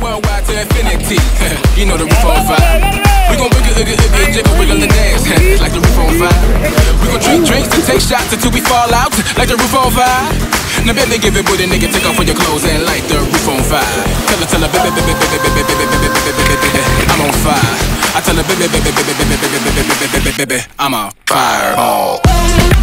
worldwide to infinity. You know the roof on fire. We gon' jiggle, wiggle and dance like the roof on fire. We gon' drink drinks and take shots until we fall out like the roof on fire. Now baby, give it booty, nigga, take off all your clothes and light the roof on fire. Tell her, baby, I'm on fire. I tell her, baby, I'm a fireball.